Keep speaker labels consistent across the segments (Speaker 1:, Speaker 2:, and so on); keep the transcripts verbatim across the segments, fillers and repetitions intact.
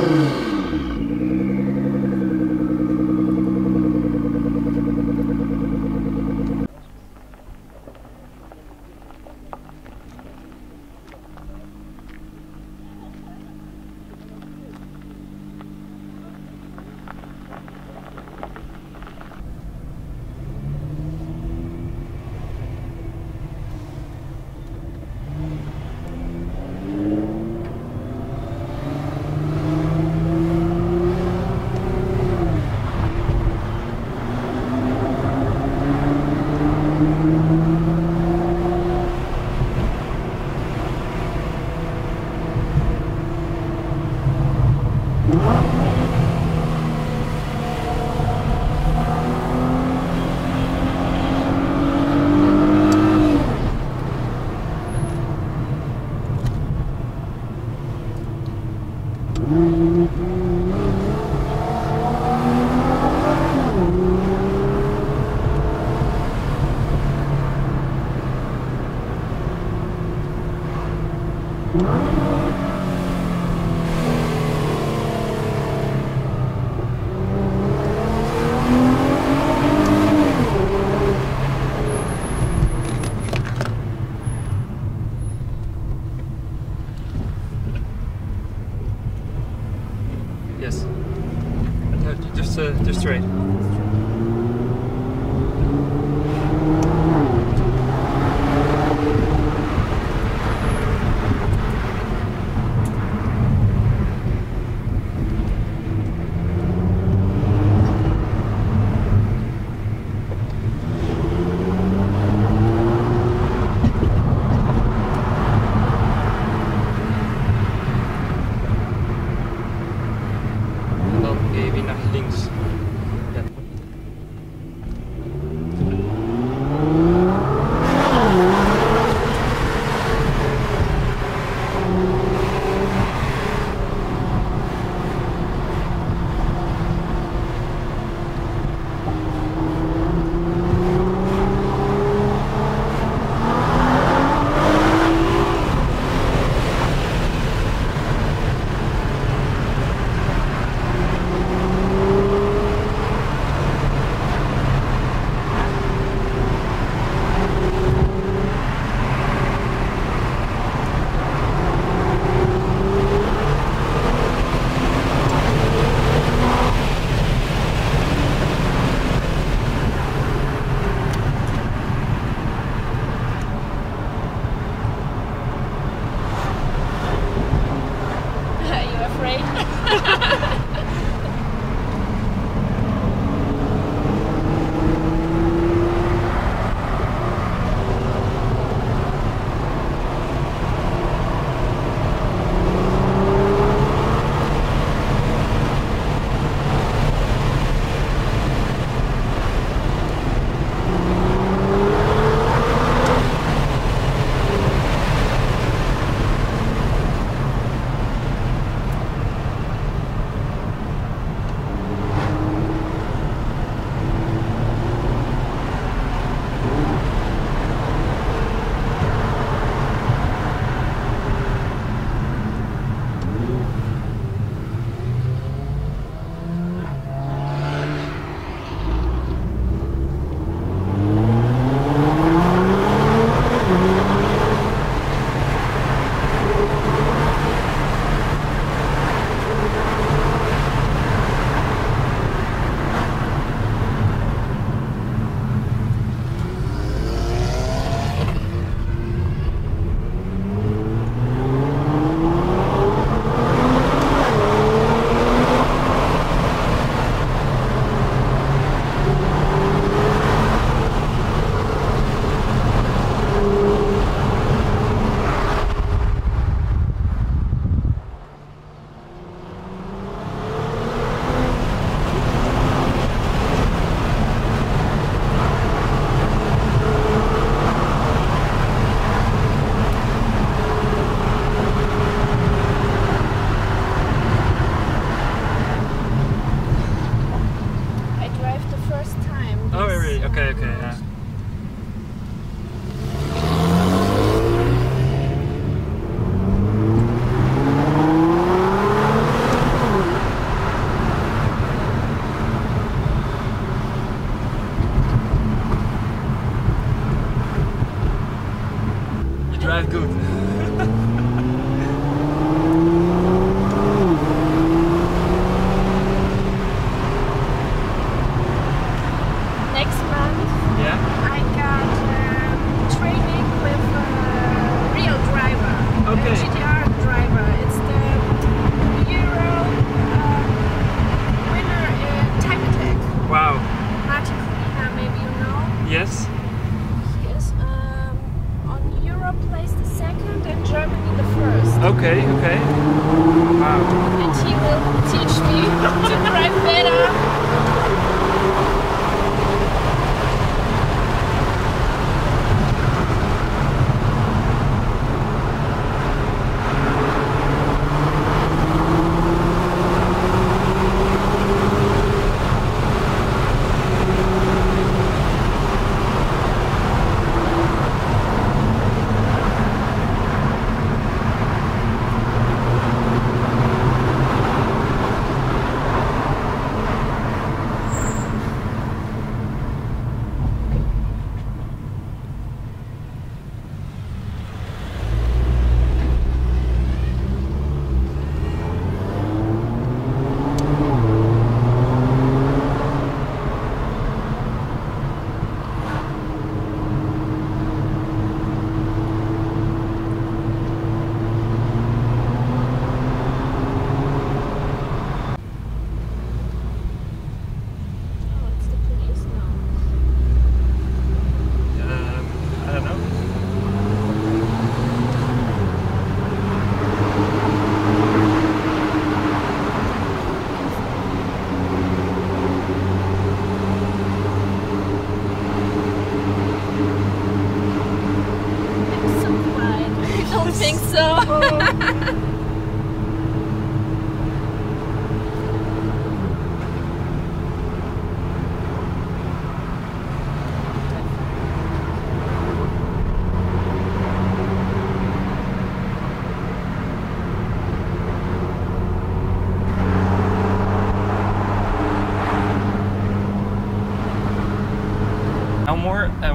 Speaker 1: Yes. No, just uh, just straight.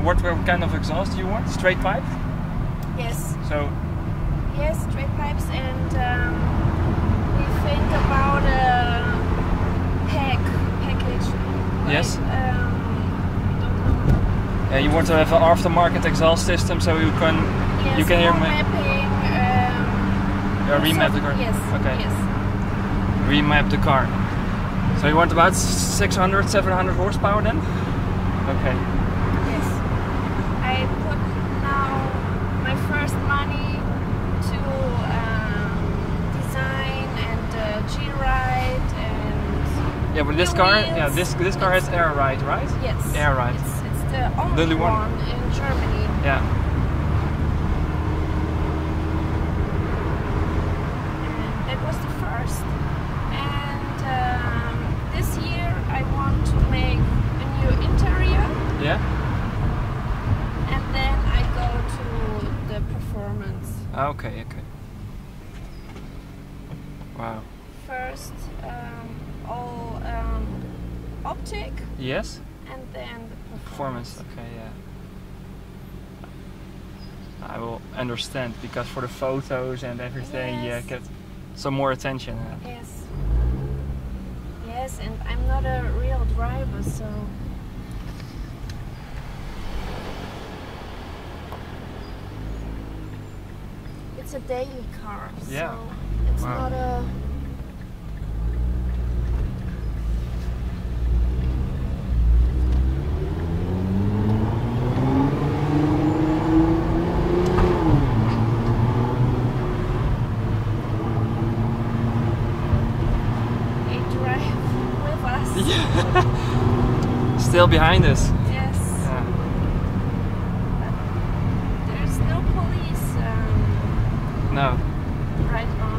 Speaker 1: what kind of exhaust do you want? Straight pipe?
Speaker 2: Yes.
Speaker 1: So.
Speaker 2: Yes, straight pipes, and um, we think about a pack package. Like,
Speaker 1: Yes.
Speaker 2: Um, I don't know.
Speaker 1: Yeah, you want to have an aftermarket exhaust system, so you can
Speaker 2: Yes,
Speaker 1: you can hear
Speaker 2: for
Speaker 1: me.
Speaker 2: mapping. Um,
Speaker 1: Yeah, remap the car.
Speaker 2: Yes.
Speaker 1: Okay.
Speaker 2: Yes.
Speaker 1: Remap the car. So you want about six hundred, seven hundred horsepower then? Okay.
Speaker 2: Yes. I put now my first money to um, design and uh, G-ride and.
Speaker 1: Yeah, but this
Speaker 2: new
Speaker 1: car,
Speaker 2: wheels.
Speaker 1: yeah, this this car has air ride, right?
Speaker 2: Yes.
Speaker 1: Air ride.
Speaker 2: It's, it's the only,
Speaker 1: The only one.
Speaker 2: one in Germany.
Speaker 1: Yeah.
Speaker 2: And that was the first. And um, this year I want to make a new interior.
Speaker 1: Yeah.
Speaker 2: And then I go to the performance.
Speaker 1: Okay. Okay. Wow.
Speaker 2: First, um, all um, optic,
Speaker 1: Yes.
Speaker 2: and then the
Speaker 1: Performance.
Speaker 2: performance.
Speaker 1: Okay. Yeah. I will understand, because for the photos and everything,
Speaker 2: Yes.
Speaker 1: you get some more attention.
Speaker 2: Yes. Yes, and I'm not a real driver, so. It's a daily car,
Speaker 1: Yeah.
Speaker 2: so it's
Speaker 1: Wow.
Speaker 2: not a. They drive with us.
Speaker 1: Yeah. Still behind us.
Speaker 2: Yes.
Speaker 1: Yeah.
Speaker 2: There's no police um,
Speaker 1: No.
Speaker 2: right on.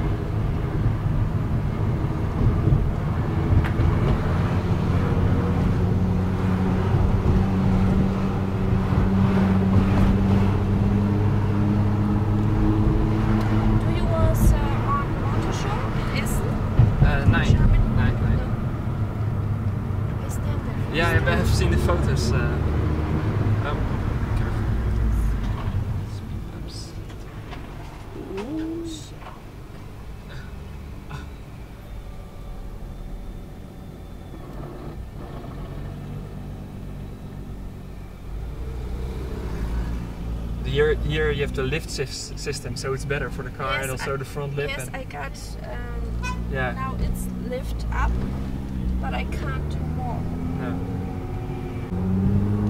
Speaker 2: Do you was uh, on motor show in Essen?
Speaker 1: Uh, nine.
Speaker 2: Germany?
Speaker 1: Nine, nine.
Speaker 2: No. I stand there.
Speaker 1: Yeah, I have seen the photos. Uh, oh, careful. Speed bumps. Here, here you have the lift sys- system, so it's better for the car,
Speaker 2: Yes,
Speaker 1: and also
Speaker 2: I-
Speaker 1: the front lip.
Speaker 2: Yes,
Speaker 1: and
Speaker 2: I got. Um,
Speaker 1: yeah,
Speaker 2: Now it's lift up, but I can't do more.
Speaker 1: no.